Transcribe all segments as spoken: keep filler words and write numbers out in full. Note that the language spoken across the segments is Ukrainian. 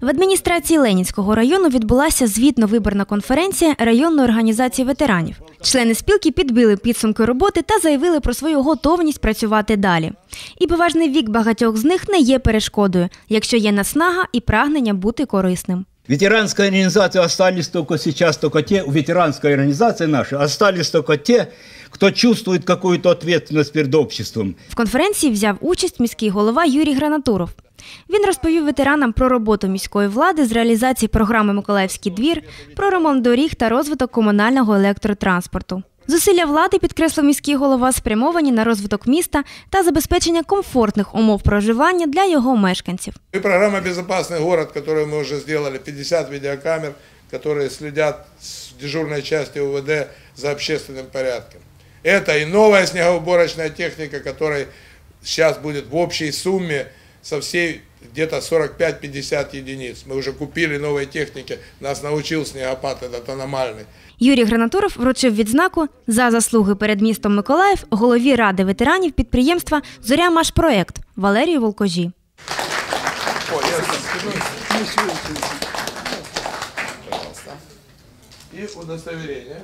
В адміністрації Ленінського району відбулася звітно-виборна конференція районної організації ветеранів. Члени спілки підбили підсумки роботи та заявили про свою готовність працювати далі. І поважний вік багатьох з них не є перешкодою, якщо є наснага і прагнення бути корисним. Ветеранская организация остались только сейчас, только те, у ветеранской организации нашей остались только те, кто чувствует какую-то ответственность перед обществом. В конференції взяв участь міський голова Юрій Гранатуров. Він розповів ветеранам про роботу міської влади з реалізації програми «Миколаївський двір», про ремонт доріг та розвиток комунального електротранспорту. Зусилля влади, підкреслив міський голова, спрямовані на розвиток міста та забезпечення комфортних умов проживання для його мешканців. И программа «Безопасный город», которую мы уже сделали, пятьдесят видеокамер, которые следят с дежурной части УВД за общественным порядком. Это и новая снегоуборочная техника, которая сейчас будет в общей сумме со всей где-то сорок пять — пятьдесят единиц. Мы уже купили новые техники, нас научил снегопад этот аномальный. Юрій Гранатуров вручив відзнаку за заслуги перед містом Миколаїв голові Ради ветеранів підприємства «Зоря-Машпроект» Валерію Волкожі. И удостоверение.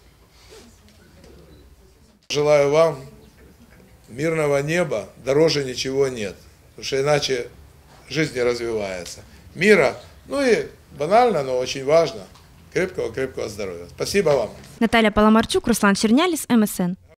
Желаю вам мирного неба, дороже ничего нет, потому что иначе жизнь не развивается. Мира, ну и банально, но очень важно, крепкого-крепкого здоровья. Спасибо вам. Наталя Паламарчук, Руслан Черняліс, ем ес ен.